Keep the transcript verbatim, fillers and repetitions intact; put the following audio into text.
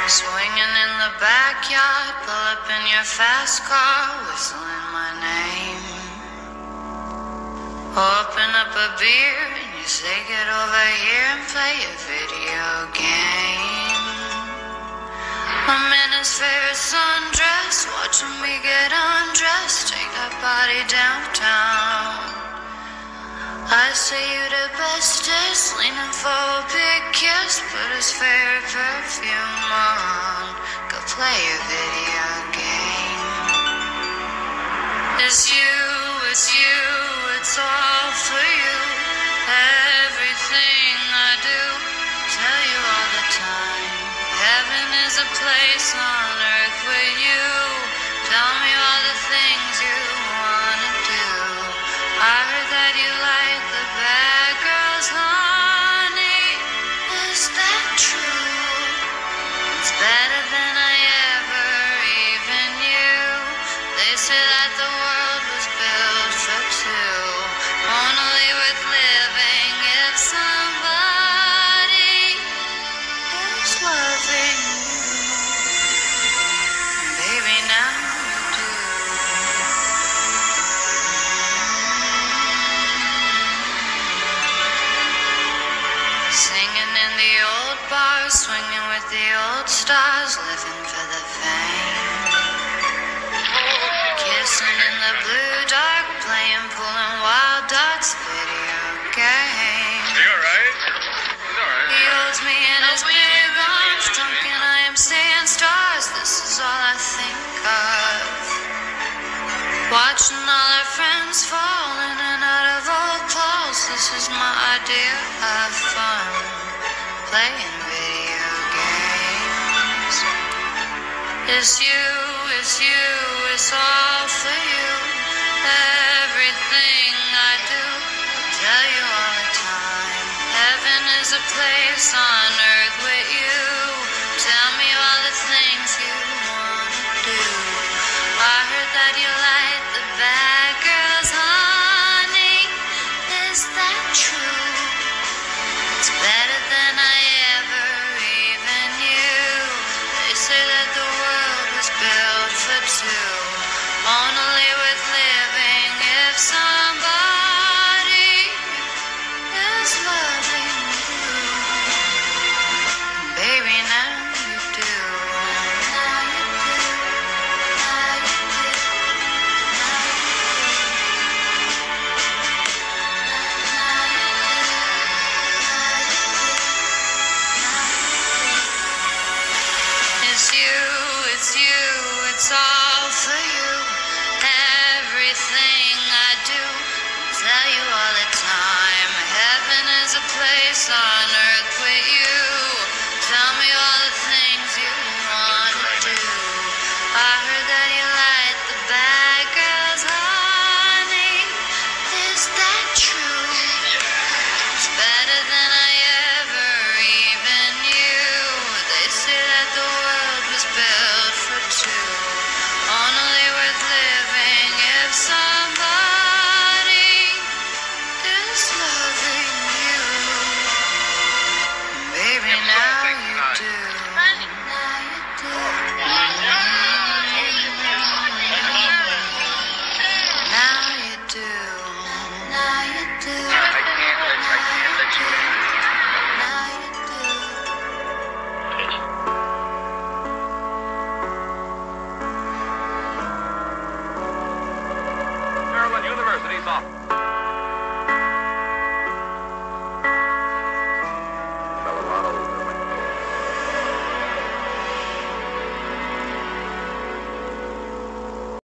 Swinging in the backyard, pull up in your fast car, whistling my name. Open up a beer and you say get over here and play a video game. I'm in his favorite sundress, watching me get undressed, take that body downtown. I say you the bestest, leaning for a big kiss, put his favorite perfume on, go play a video game. It's you, it's you, it's all for you. Everything I do, tell you all the time. Heaven is a place on earth with you. Tell me all the things you wanna do. I heard that you like the bad girls, honey. Is that true? It's better than I ever even knew. They say that the world was built for two, only worth living if somebody is loving you. Baby, now you do. Singing in the old bars, swinging with the old stars, living for the fame. Kissing in the blue dark, playing, pulling wild darts, video game. You alright? He's alright. He holds me in his big arms, drunk and I am seeing stars. This is all I think of. Watching all our friends fall in and out of old clothes. This is my idea of fun, playing video games. It's you, it's you, it's all for you. Everything I do, tell you all the time. Heaven is a place on earth with you. Tell me all the things you wanna do. I heard that you like the bad girls, honey. Is that true? It's better than I ever even knew. They say that the world was built for two, only worth living if somebody is loving you. Baby, now you do. Now you do. Now you do. It's you, it's you, it's all for you. Everything I do, tell you all the time. Heaven is a place on earth with you. Tell me all the things you wanna do. I heard that you like the bad girls, honey. Is that true? It's better than I ever even knew. They say that the world was built for two, only worth living if somebody is loving you. Baby, now you do. Now you do. Now you do. Now you do. I can't let, I can't let you in. Now you do. Maryland University's off.